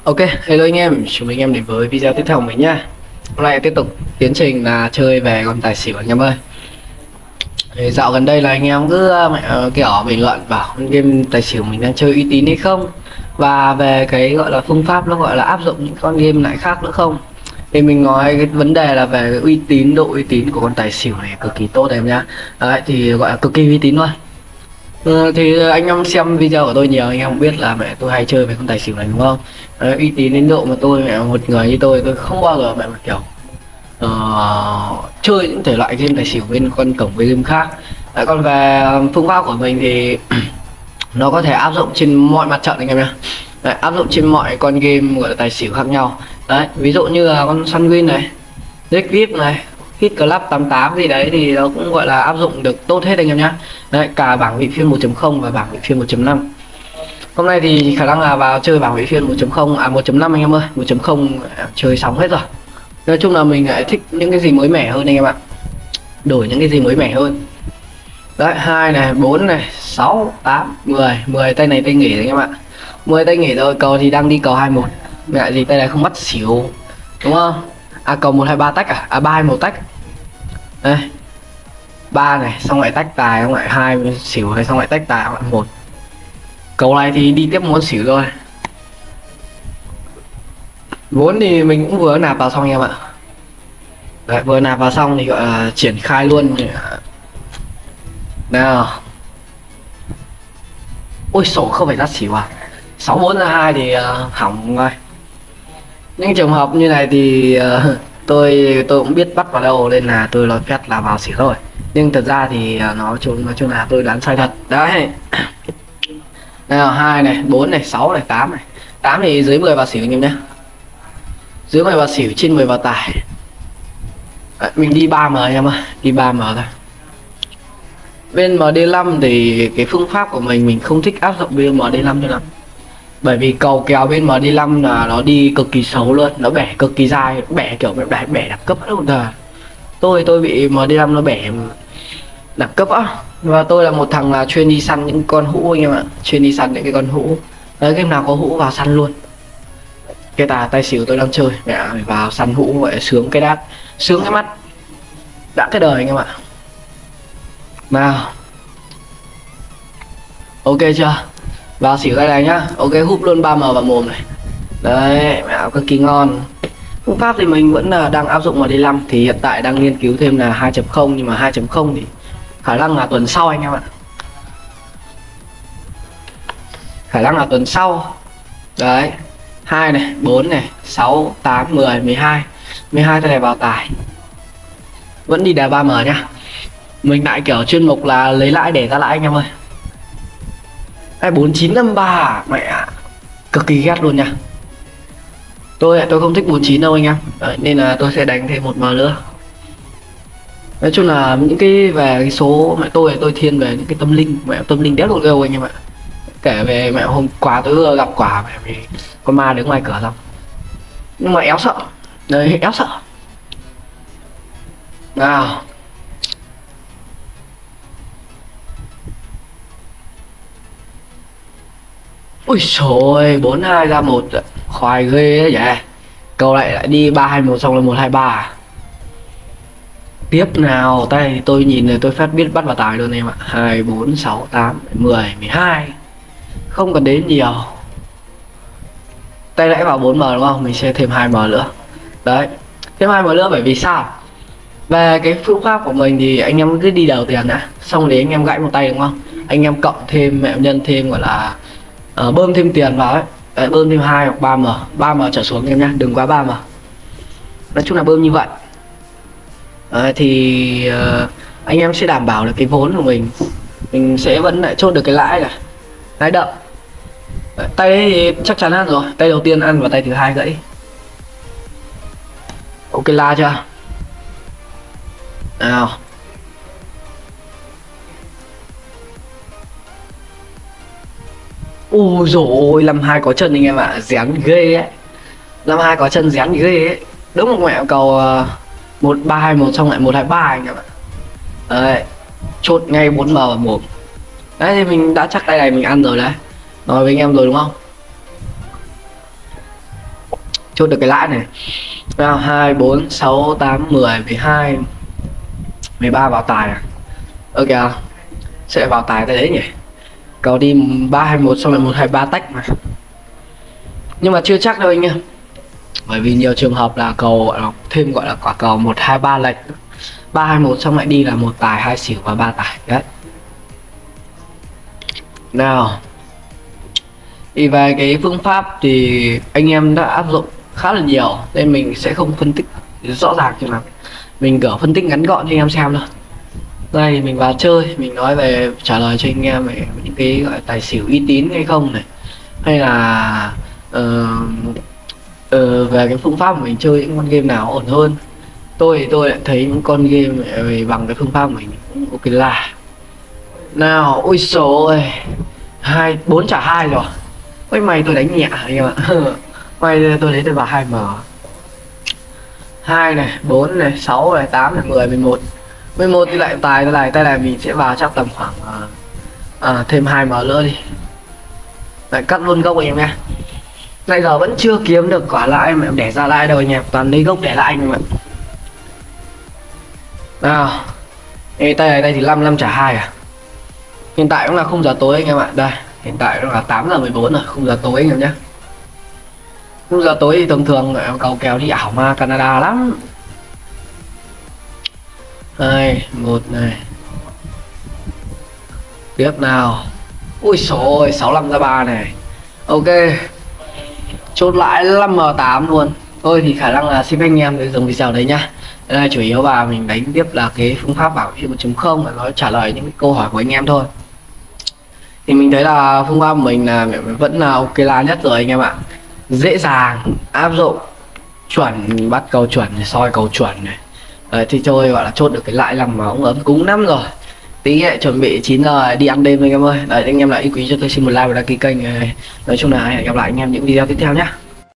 Ok, hello anh em, chào mừng anh em đến với video tiếp theo của mình nhá. Hôm nay tiếp tục tiến trình là chơi về con tài xỉu anh em ơi. Thì dạo gần đây là anh em cứ kiểu bình luận bảo con game tài xỉu mình đang chơi uy tín hay không, và về cái gọi là phương pháp nó gọi là áp dụng những con game lại khác nữa không. Thì mình nói cái vấn đề là về cái uy tín, độ uy tín của con tài xỉu này cực kỳ tốt em nhá. Đấy, thì gọi là cực kỳ uy tín luôn. Thì anh em xem video của tôi nhiều, anh em biết là mẹ tôi hay chơi với con tài xỉu này đúng không? Đấy, uy tín đến độ mà tôi mẹ một người như tôi không bao giờ mẹ mà kiểu chơi những thể loại game tài xỉu bên con cổng với game khác. Đấy, còn về phương pháp của mình thì nó có thể áp dụng trên mọi mặt trận anh em nhé. Đấy, áp dụng trên mọi con game gọi là tài xỉu khác nhau. Đấy, ví dụ như là con Sunwin này, Rick VIP này, Hit Club 88 gì đấy thì nó cũng gọi là áp dụng được tốt hết anh em nhá. Đấy, cả bảng vị phiên 1.0 và bảng vị phiên 1.5. Hôm nay thì khả năng là vào chơi bảng vị phiên 1.0 1.5 anh em ơi, 1.0 chơi xong hết rồi. Nói chung là mình lại thích những cái gì mới mẻ hơn anh em ạ. Đổi những cái gì mới mẻ hơn. Đấy, 2 này, 4 này, 6, 8, 10, 10 tay này tay nghỉ anh em ạ. 10 tay nghỉ rồi, cầu thì đang đi cầu 21. Mẹ gì tay này không bắt xỉu. Đúng không? Cầu 123 tách à? 321 tách. Đây. 3 này, xong lại tách tài, xong lại 2 xỉu hay xong lại tách tài, xong lại 1. Cầu này thì đi tiếp muốn xỉu rồi. Vốn thì mình cũng vừa nạp vào xong anh em ạ. Đấy, vừa nạp vào xong thì gọi là triển khai luôn. Nào. Ôi sổ không phải đắt xỉu à. 64 ra 2 thì hỏng rồi. Những trường hợp như này thì tôi cũng biết bắt vào đâu nên là tôi nói phép là vào xỉu thôi. Nhưng thật ra thì nói chung là tôi đoán sai thật. Đấy. Nào 2 này, 4 này, 6 này, 8 này. 8 thì dưới 10 vào xỉu anh em nhé. Dưới 10 vào xỉu, trên 10 vào tài. Đấy, mình đi 3M anh em ơi, đi 3M thôi. Bên MD5 thì cái phương pháp của mình không thích áp dụng bên MD5 cho lắm. Bởi vì cầu kèo bên MD5 là nó đi cực kỳ xấu luôn, nó bẻ cực kỳ dài, bẻ kiểu bẻ đẳng cấp hết rồi. Tôi bị MD5 nó bẻ đẳng cấp á. Và tôi là một thằng là chuyên đi săn những con hũ anh em ạ, chuyên đi săn những cái con hũ. Đấy, game nào có hũ vào săn luôn. Cái tay xỉu tôi đang chơi, mẹ phải vào săn hũ vậy sướng cái đát, sướng cái mắt, đã cái đời anh em ạ. Nào, ok chưa? Vào xỉu cái này nhá. Ok, húp luôn 3M vào mồm này. Đấy, mẹ cực kỳ ngon. Phương pháp thì mình vẫn là đang áp dụng vào D5, thì hiện tại đang nghiên cứu thêm là 2.0, nhưng mà 2.0 thì khả năng là tuần sau anh em ạ. Khả năng là tuần sau. Đấy. 2 này, 4 này, 6, 8, 10, 12. 12 tay này vào tài. Vẫn đi đà 3M nhá. Mình lại kiểu chuyên mục là lấy lãi để ra lãi anh em ơi. 4953 mẹ ạ. Cực kỳ ghét luôn nha. Tôi không thích 49 đâu anh em. Đấy, nên là tôi sẽ đánh thêm 1M nữa. Nói chung là những cái về cái số mẹ tôi thiên về những cái tâm linh, mẹ tâm linh đéo độ anh em ạ. Kể về mẹ hôm qua tôi vừa gặp quả mẹ vì con ma đứng ngoài cửa xong. Nhưng mà éo sợ. Đấy, éo sợ. Nào. Ui trời, 42 ra 1, khoai ghê ấy vậy. Câu lại đi 321 xong là 123 à? Tiếp nào, tay tôi nhìn này tôi phát biết bắt vào tài luôn em ạ. 2 4 6 8 10 12. Không cần đến nhiều. Tay nãy vào 4M đúng không? Mình sẽ thêm 2M nữa. Đấy. Thêm 2M nữa bởi vì sao? Về cái phương pháp của mình thì anh em cứ đi đầu tiền đã. Xong thì anh em gãy một tay đúng không? Anh em cộng thêm mẹ nhân thêm gọi là bơm thêm tiền vào ấy. Đấy, bơm thêm 2 hoặc 3M, 3M trở xuống em nhá, đừng quá 3M. Nói chung là bơm như vậy. Thì anh em sẽ đảm bảo được cái vốn của mình sẽ vẫn lại chốt được cái lãi này, lãi đậm. Đấy, tay đấy thì chắc chắn ăn rồi, tay đầu tiên ăn và tay thứ hai gãy. Ok la chưa? Nào. Ui dồi ôi, 52 có chân anh em ạ, rén ghê ấy. 52 có chân rén ghê ấy. Đúng một mẹ cầu 1321 xong lại 123 anh em ạ. Đấy, chốt ngay 4M vào mồm. Đấy thì mình đã chắc tay này mình ăn rồi đấy. Nói với anh em rồi đúng không? chốt được cái lãi này. Nào 2 4 6 8 10 12 13 vào tài à? Ok, sẽ vào tài tới đấy nhỉ. Cầu đi 3 2 1 xong lại 1 2 3 tách mà. Nhưng mà chưa chắc đâu anh em. Bởi vì nhiều trường hợp là cầu gọi là thêm gọi là quả cầu 1 2 3 lệch. 3 2 1 xong lại đi là 1 tài 2 xỉu và 3 tài đấy. Nào. Thì về cái phương pháp thì anh em đã áp dụng khá là nhiều nên mình sẽ không phân tích rõ ràng cho lắm. Mình kiểu phân tích ngắn gọn cho anh em xem thôi. Đây thì mình vào chơi, mình nói về trả lời cho anh em về những cái gọi tài xỉu uy tín hay không này, hay là về cái phương pháp của mình chơi những con game nào ổn hơn. Tôi lại thấy những con game về bằng cái phương pháp của mình cũng ok là. Nào, ôi số ơi, 2 4 trả 2 rồi. Ôi mày tôi đánh nhẹ anh em ạ. May tôi thấy tôi vào 2M. 2 này, 4 này, 6 này, 8 này, 10, 11. 11 thì lại tài này, tay này mình sẽ vào chắc tầm khoảng thêm 2M nữa đi. Lại cắt luôn gốc anh em nha. Nãy giờ vẫn chưa kiếm được quả lãi mà để ra lãi đâu anh em, toàn lấy gốc để lại anh em ạ. Nào. Ê, tay thì 5 trả 2 à. Hiện tại cũng là 0 giờ tối anh em ạ. Đây, hiện tại nó là 8 giờ 14 rồi, 0 giờ tối anh em nhé. 0 giờ tối thì thường thường cầu kèo đi ảo ma Canada lắm. 2 1 này. Tiếp nào. Ui xổ ơi, 65 ra 3 này. Ok. Chốt lại 5M8 luôn. Thôi thì khả năng là xin anh em để dừng video đấy nhá. Đây là chủ yếu và mình đánh tiếp là cái phương pháp bảo hiểm 1.0 để nó trả lời những cái câu hỏi của anh em thôi. Thì mình thấy là phương pháp của mình là vẫn là ok là nhất rồi anh em ạ. Dễ dàng áp dụng, chuẩn, bắt cầu chuẩn này, soi cầu chuẩn này. Đấy, thì chơi gọi là chốt được cái lãi làm máu ấm cúng lắm rồi. Tí ấy, chuẩn bị 9 giờ đi ăn đêm anh em ơi. Đấy, anh em lại quý cho tôi xin một like và đăng ký kênh này. Nói chung là hẹn gặp lại anh em những video tiếp theo nhé.